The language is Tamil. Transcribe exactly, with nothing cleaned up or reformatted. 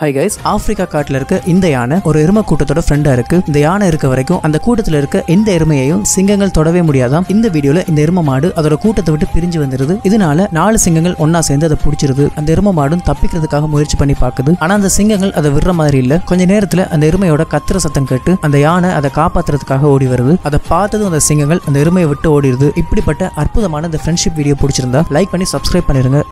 ஹாய் கைஸ், ஆப்பிரிக்கா காட்டுல இருக்க இந்த யானை ஒரு எருமை கூட்டத்தோட ஃப்ரெண்டா இருக்கு. இந்த யானை இருக்க வரைக்கும் அந்த கூட்டத்துல இருக்க எந்த எருமையையும் சிங்கங்கள் தொடவே முடியாதாம். இந்த வீடியோல இந்த எருமை மாடு அதோட கூட்டத்தை விட்டு பிரிஞ்சு வந்துருது. இதனால நாலு சிங்கங்கள் ஒன்னா சேர்ந்து அதை பிடிச்சிருது. அந்த எருமை மாடும் தப்பிக்கிறதுக்காக முயற்சி பண்ணி பாக்குது. ஆனா அந்த சிங்கங்கள் அதை விடுற மாதிரி இல்ல. கொஞ்ச நேரத்துல அந்த எருமையோட கத்துற சத்தம் கேட்டு அந்த யானை அதை காப்பாத்துறதுக்காக ஓடி வருது. அதை பார்த்ததும் அந்த சிங்கங்கள் அந்த எருமையை விட்டு ஓடிடுது. இப்படிப்பட்ட அற்புதமான இந்த ஃப்ரெண்ட்ஷிப் வீடியோ பிடிச்சிருந்தா லைக் பண்ணி சப்ஸ்கிரைப் பண்ணிருங்க.